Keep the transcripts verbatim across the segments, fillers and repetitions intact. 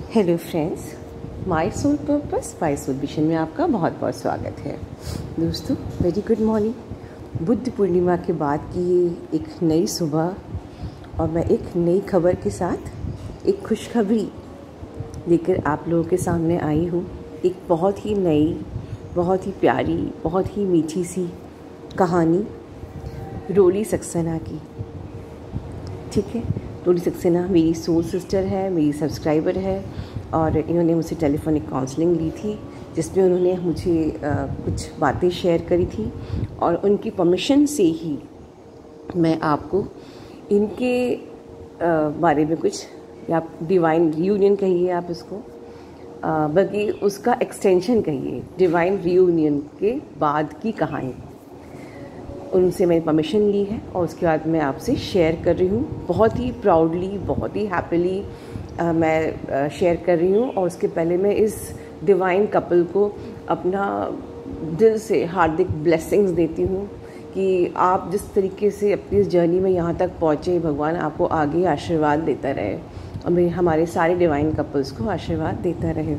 Hello friends, my soul purpose my soul vision में आपका बहुत बहुत स्वागत है। दोस्तों, very good morning. Buddha Purnima के बाद की ये एक नई सुबह और मैं एक नई खबर के साथ एक खुशखबरी लेकर आप लोगों के सामने आई हूँ। एक बहुत ही नई, बहुत ही प्यारी, बहुत ही मीठी सी कहानी रोली सक्सेना की। ठीक है, रोली सक्सेना मेरी सोल सिस्टर है, मेरी सब्सक्राइबर है और इन्होंने मुझसे टेलीफोनिक काउंसलिंग ली थी जिसमें उन्होंने मुझे आ, कुछ बातें शेयर करी थी और उनकी परमिशन से ही मैं आपको इनके आ, बारे में कुछ, या डिवाइन रियूनियन कहिए आप इसको, बल्कि उसका एक्सटेंशन कहिए, डिवाइन रियूनियन के बाद की कहानी। उनसे मैंने परमिशन ली है और उसके बाद मैं आपसे शेयर कर रही हूँ। बहुत ही प्राउडली, बहुत ही हैप्पीली मैं शेयर कर रही हूँ। और उसके पहले मैं इस डिवाइन कपल को अपना दिल से हार्दिक ब्लेसिंग्स देती हूँ कि आप जिस तरीके से अपनी इस जर्नी में यहाँ तक पहुँचे, भगवान आपको आगे आशीर्वाद देता रहे और मेरे हमारे सारे डिवाइन कपल्स को आशीर्वाद देता रहे।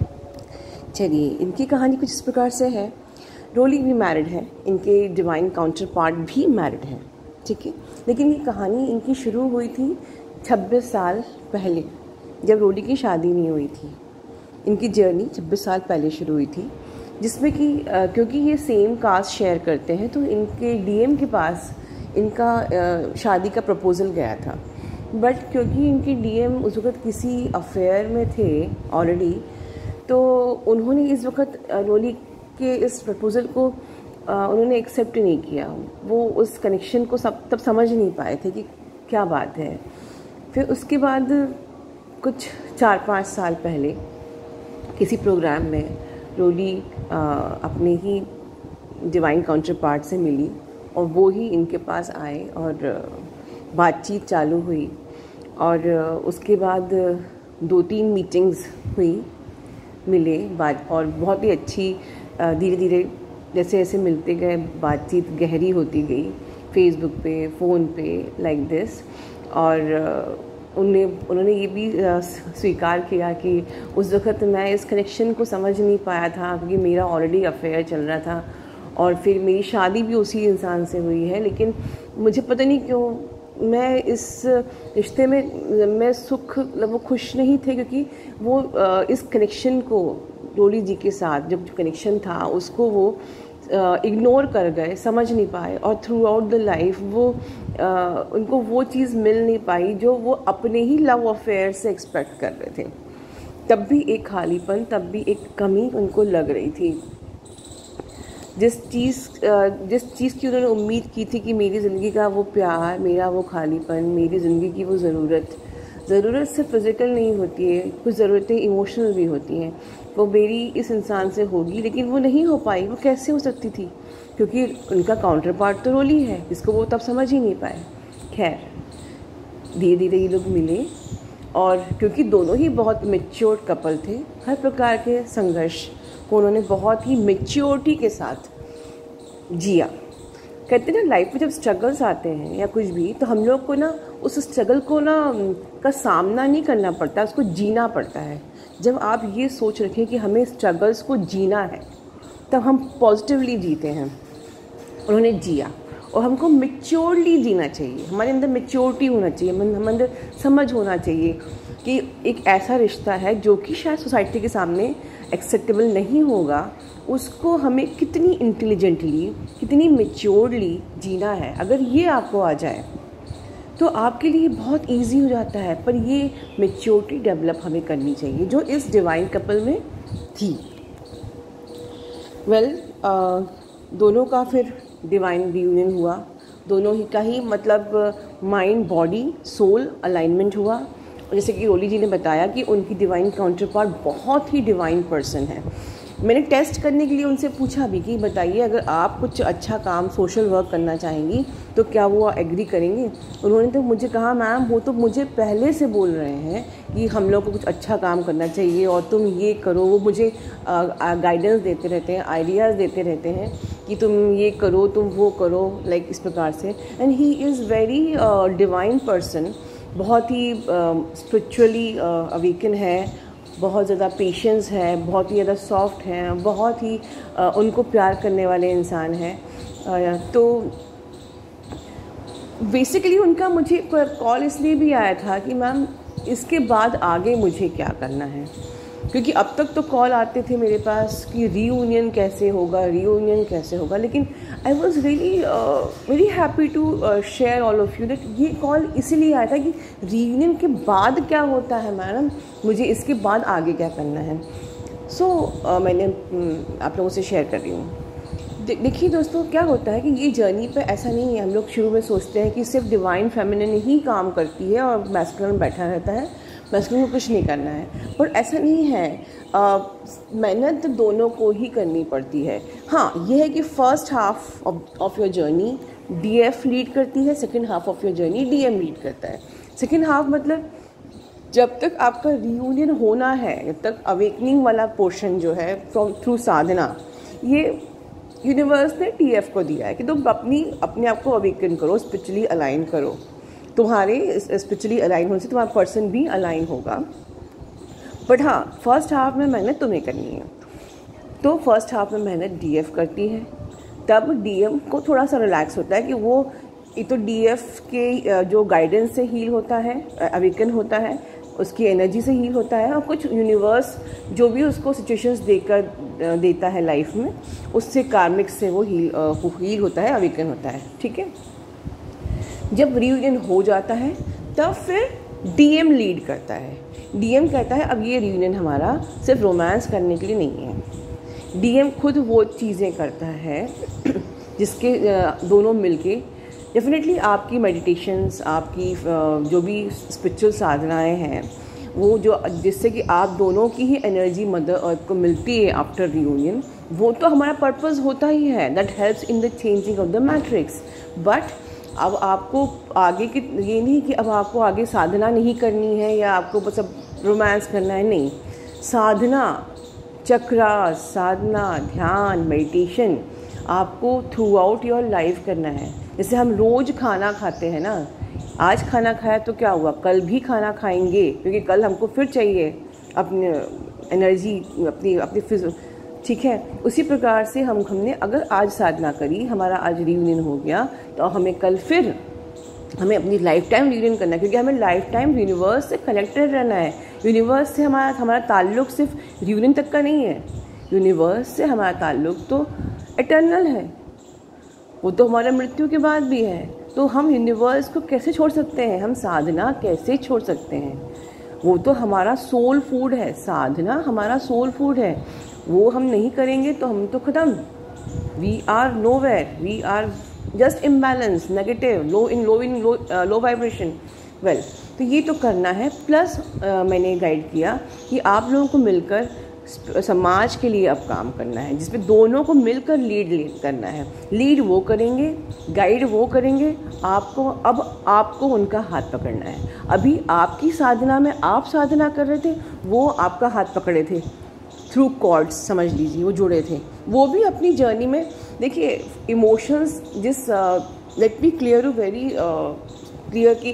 चलिए, इनकी कहानी कुछ इस प्रकार से है। रोली भी मैरिड है, इनके डिवाइन काउंटर पार्ट भी मैरिड है। ठीक है, लेकिन ये कहानी इनकी शुरू हुई थी छब्बीस साल पहले, जब रोली की शादी नहीं हुई थी। इनकी जर्नी छब्बीस साल पहले शुरू हुई थी, जिसमें कि क्योंकि ये सेम कास्ट शेयर करते हैं तो इनके डीएम के पास इनका आ, शादी का प्रपोज़ल गया था। बट क्योंकि इनके डीएम उस वक्त किसी अफेयर में थे ऑलरेडी, तो उन्होंने इस वक्त रोली कि इस प्रपोज़ल को आ, उन्होंने एक्सेप्ट नहीं किया। वो उस कनेक्शन को सब तब समझ नहीं पाए थे कि क्या बात है। फिर उसके बाद कुछ चार पाँच साल पहले किसी प्रोग्राम में रोली आ, अपने ही डिवाइन काउंटर पार्ट से मिली और वो ही इनके पास आए और बातचीत चालू हुई। और उसके बाद दो तीन मीटिंग्स हुई, मिले बात, और बहुत ही अच्छी धीरे धीरे जैसे जैसे मिलते गए बातचीत गहरी होती गई, फेसबुक पे, फ़ोन पे, लाइक दिस। और उन्हें उन्होंने ये भी स्वीकार किया कि उस वक़्त मैं इस कनेक्शन को समझ नहीं पाया था क्योंकि मेरा ऑलरेडी अफेयर चल रहा था और फिर मेरी शादी भी उसी इंसान से हुई है। लेकिन मुझे पता नहीं क्यों मैं इस रिश्ते में मैं सुख मतलब वो खुश नहीं थे, क्योंकि वो इस कनेक्शन को रोली जी के साथ जब जो कनेक्शन था उसको वो इग्नोर कर गए, समझ नहीं पाए। और थ्रू आउट द लाइफ वो आ, उनको वो चीज़ मिल नहीं पाई जो वो अपने ही लव अफेयर से एक्सपेक्ट कर रहे थे। तब भी एक खालीपन, तब भी एक कमी उनको लग रही थी। जिस चीज़ जिस चीज़ की उन्होंने उम्मीद की थी कि मेरी ज़िंदगी का वो प्यार, मेरा वो खालीपन, मेरी ज़िंदगी की वो ज़रूरत ज़रूरत सिर्फ फिज़िकल नहीं होती है, कुछ ज़रूरतें इमोशनल भी होती हैं, वो मेरी इस इंसान से होगी। लेकिन वो नहीं हो पाई। वो कैसे हो सकती थी? क्योंकि उनका काउंटर पार्ट तो रोली है, जिसको वो तब समझ ही नहीं पाए। खैर, धीरे धीरे ये लोग मिले और क्योंकि दोनों ही बहुत मैच्योर्ड कपल थे, हर प्रकार के संघर्ष को उन्होंने बहुत ही मैच्योरिटी के साथ जिया। कहते हैं ना, लाइफ में जब स्ट्रगल्स आते हैं या कुछ भी, तो हम लोग को ना उस स्ट्रगल को ना का सामना नहीं करना पड़ता, उसको जीना पड़ता है। जब आप ये सोच रखें कि हमें स्ट्रगल्स को जीना है, तब हम पॉजिटिवली जीते हैं। उन्होंने जिया और हमको मैच्योरली जीना चाहिए। हमारे अंदर मैच्योरिटी होना चाहिए, हमारे अंदर समझ होना चाहिए कि एक ऐसा रिश्ता है जो कि शायद सोसाइटी के सामने एक्सेप्टेबल नहीं होगा, उसको हमें कितनी इंटेलिजेंटली, कितनी मैच्योरली जीना है। अगर ये आपको आ जाए तो आपके लिए बहुत इजी हो जाता है। पर ये मैच्योरिटी डेवलप हमें करनी चाहिए, जो इस डिवाइन कपल में थी। वेल well, दोनों का फिर डिवाइन रियूनियन हुआ। दोनों ही का ही मतलब माइंड, बॉडी, सोल अलाइनमेंट हुआ। और जैसे कि रोली जी ने बताया कि उनकी डिवाइन काउंटर पार्ट बहुत ही डिवाइन पर्सन है। मैंने टेस्ट करने के लिए उनसे पूछा भी कि बताइए, अगर आप कुछ अच्छा काम, सोशल वर्क करना चाहेंगी तो क्या वो एग्री करेंगे? उन्होंने तो मुझे कहा, मैम वो तो मुझे पहले से बोल रहे हैं कि हम लोग को कुछ अच्छा काम करना चाहिए और तुम ये करो। वो मुझे गाइडेंस देते रहते हैं, आइडियाज़ देते रहते हैं कि तुम ये करो, तुम वो करो, लाइक इस प्रकार से। And he is very divine person, बहुत ही स्पिरिचुअली अवेकन है बहुत ज़्यादा पेशेंस है, बहुत ही ज़्यादा सॉफ्ट हैं, बहुत ही आ, उनको प्यार करने वाले इंसान हैं। तो बेसिकली उनका मुझे कॉल इसलिए भी आया था कि मैम इसके बाद आगे मुझे क्या करना है, क्योंकि अब तक तो कॉल आते थे मेरे पास कि रीयूनियन कैसे होगा, रीयूनियन कैसे होगा, लेकिन I was really very happy to share all of you that ये कॉल इसीलिए आया था कि रीयूनियन के बाद क्या होता है मैडम, मुझे इसके बाद आगे क्या करना है। सो so, uh, मैंने um, आप लोगों से शेयर कर रही हूँ। देखिए दोस्तों, क्या होता है कि ये जर्नी पे ऐसा नहीं है, हम लोग शुरू में सोचते हैं कि सिर्फ डिवाइन फेमिनिन ही काम करती है और मैस्कुलिन बैठा रहता है, मैस्कुलिन को कुछ नहीं करना है, पर ऐसा नहीं है। मेहनत दोनों को ही करनी पड़ती है। हाँ, ये है कि first half of your journey DF lead करती है, second half of your journey DM lead करता है। सेकंड हाफ मतलब जब तक आपका रियूनियन होना है, जब तक अवेकनिंग वाला पोर्शन जो है फ्रॉम थ्रू साधना, ये यूनिवर्स ने टीएफ को दिया है कि तुम अपनी अपने आप को अवेकन करो, स्पिरिचुअली अलाइन करो। तुम्हारे स्पिरिचुअली अलाइन होने से तुम्हारा पर्सन भी अलाइन होगा। बट हाँ, फर्स्ट हाफ में मेहनत तुम्हें करनी है। तो फर्स्ट हाफ में मेहनत डीएफ करती है, तब डीएम को थोड़ा सा रिलैक्स होता है कि वो एक तो डीएफ के जो गाइडेंस से हील होता है, अवेकन होता है, उसकी एनर्जी से हील होता है, और कुछ यूनिवर्स जो भी उसको सिचुएशंस देकर देता है लाइफ में, उससे कार्मिक से वो हील हील होता है, अवेकन होता है। ठीक है, जब रियूनियन हो जाता है तब फिर डीएम लीड करता है। डीएम कहता है अब ये रियूनियन हमारा सिर्फ रोमांस करने के लिए नहीं है। डीएम खुद वो चीज़ें करता है जिसके दोनों मिलके डेफिनेटली आपकी मेडिटेशंस, आपकी जो भी स्पिरिचुअल साधनाएं हैं, वो जो जिससे कि आप दोनों की ही एनर्जी मदर अर्थ को मिलती है आफ्टर रियूनियन, वो तो हमारा पर्पस होता ही है। That helps in the changing of the matrix. But अब आपको आगे की ये नहीं कि अब आपको आगे साधना नहीं करनी है या आपको बस अब रोमांस करना है, नहीं। साधना, चक्रा, साधना, ध्यान, मेडिटेशन आपको थ्रू आउट योर लाइफ करना है। जैसे हम रोज़ खाना खाते हैं ना, आज खाना खाया तो क्या हुआ, कल भी खाना खाएंगे, क्योंकि कल हमको फिर चाहिए अपनी एनर्जी, अपनी अपनी फिज ठीक है। उसी प्रकार से हम हमने अगर आज साधना करी, हमारा आज रियूनियन हो गया, तो हमें कल फिर हमें अपनी लाइफ टाइम रियूनियन करना है, क्योंकि हमें लाइफ टाइम यूनिवर्स से कनेक्टेड रहना है। यूनिवर्स से हमारा हमारा ताल्लुक़ सिर्फ रियूनियन तक का नहीं है, यूनिवर्स से हमारा ताल्लुक़ तो इटर्नल है, वो तो हमारे मृत्यु के बाद भी है। तो हम यूनिवर्स को कैसे छोड़ सकते हैं, हम साधना कैसे छोड़ सकते हैं? वो तो हमारा सोल फूड है, साधना हमारा सोल फूड है। वो हम नहीं करेंगे तो हम तो ख़त्म, we are nowhere, we are just imbalance, negative, low in low in low low vibration. Well, तो ये तो करना है। प्लस मैंने गाइड किया कि आप लोगों को मिलकर समाज के लिए अब काम करना है, जिसमें दोनों को मिलकर लीड लीड करना है। लीड वो करेंगे, गाइड वो करेंगे, आपको अब आपको उनका हाथ पकड़ना है। अभी आपकी साधना में आप साधना कर रहे थे, वो आपका हाथ पकड़े थे थ्रू कॉर्ड्स, समझ लीजिए, वो जुड़े थे। वो भी अपनी जर्नी में देखिए इमोशंस, जिस let be clear you very clear कि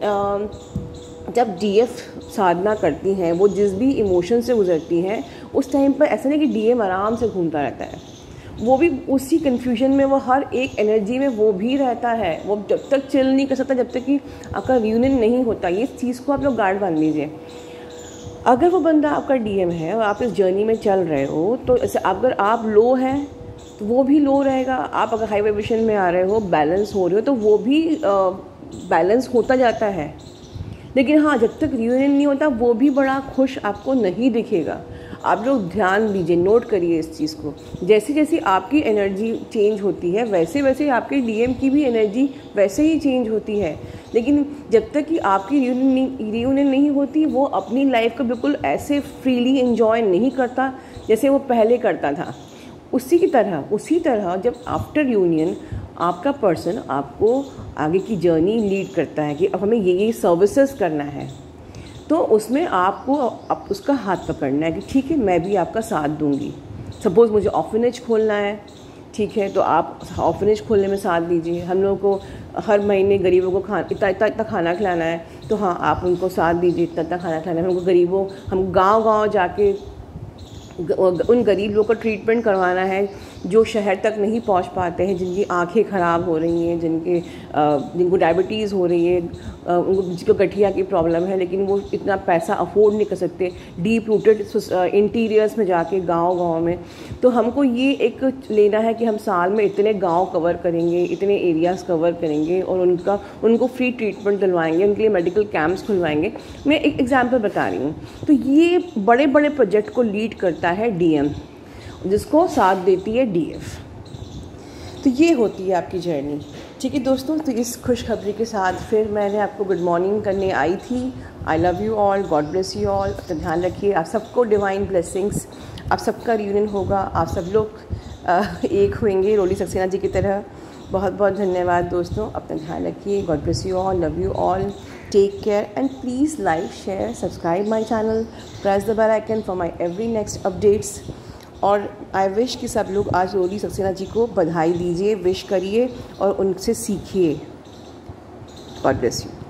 uh, जब डीएफ साधना करती हैं, वो जिस भी इमोशन से गुजरती हैं, उस टाइम पर ऐसा नहीं कि डीएम आराम से घूमता रहता है, वो भी उसी कन्फ्यूजन में, वो हर एक एनर्जी में वो भी रहता है। वो जब तक चिल नहीं कर सकता जब तक कि आपका रियूनियन नहीं होता। ये चीज़ को आप लोग गार्ड बांध लीजिए। अगर वो बंदा आपका डीएम है और आप इस जर्नी में चल रहे हो, तो ऐसे अगर आप लो हैं तो वो भी लो रहेगा, आप अगर हाई वाइब्रेशन में आ रहे हो, बैलेंस हो रहे हो, तो वो भी बैलेंस होता जाता है। लेकिन हाँ, जब तक रियूनियन नहीं होता, वो भी बड़ा खुश आपको नहीं दिखेगा। आप लोग ध्यान दीजिए, नोट करिए इस चीज़ को। जैसे जैसे आपकी एनर्जी चेंज होती है, वैसे वैसे आपके डीएम की भी एनर्जी वैसे ही चेंज होती है। लेकिन जब तक कि आपकी रियूनियन रियूनियन नहीं होती, वो अपनी लाइफ को बिल्कुल ऐसे फ्रीली एंजॉय नहीं करता जैसे वो पहले करता था। उसी की तरह उसी तरह जब आफ्टर यूनियन आपका पर्सन आपको आगे की जर्नी लीड करता है कि अब हमें ये ये सर्विसेज करना है, तो उसमें आपको अब उसका हाथ पकड़ना है कि ठीक है, मैं भी आपका साथ दूंगी। सपोज़ मुझे ऑर्फनेज खोलना है, ठीक है, तो आप ऑर्फनेज खोलने में साथ दीजिए। हम लोगों को हर महीने गरीबों को खा इतना इतना इतना खाना खिलाना है, तो हाँ आप उनको साथ दीजिए, इतना इतना खाना खिलाना है। हमको गरीबों हम गांव गांव जाके उन गरीब लोगों को ट्रीटमेंट करवाना है जो शहर तक नहीं पहुंच पाते हैं, जिनकी आंखें ख़राब हो रही हैं, जिनके जिनको डायबिटीज़ हो रही है, उनको जिसको गठिया की प्रॉब्लम है, लेकिन वो इतना पैसा अफोर्ड नहीं कर सकते डीप रूटेड इंटीरियर्स में जाके गांव गांव में। तो हमको ये एक लेना है कि हम साल में इतने गांव कवर करेंगे, इतने एरियाज़ कवर करेंगे और उनका उनको फ्री ट्रीटमेंट दिलवाएंगे, उनके लिए मेडिकल कैंप्स खुलवाएंगे। मैं एक एग्जाम्पल बता रही हूँ। तो ये बड़े बड़े प्रोजेक्ट को लीड करता है डीएम, जिसको साथ देती है डीएफ। तो ये होती है आपकी जर्नी। ठीक है दोस्तों, तो इस खुशखबरी के साथ फिर मैंने आपको गुड मॉर्निंग करने आई थी। I love you all, God bless you all. अपना ध्यान रखिए, आप सबको डिवाइन ब्लेसिंग्स, आप सबका रियूनियन होगा, आप सब लोग एक होंगे रोली सक्सेना जी की तरह। बहुत बहुत धन्यवाद दोस्तों, अपना ध्यान रखिए, god bless you all, love you all, take care and please like share subscribe my channel, press the bell icon for my every next updates. और आई विश कि सब लोग आज रोली सक्सेना जी को बधाई दीजिए, विश करिए और उनसे सीखिए। God bless you.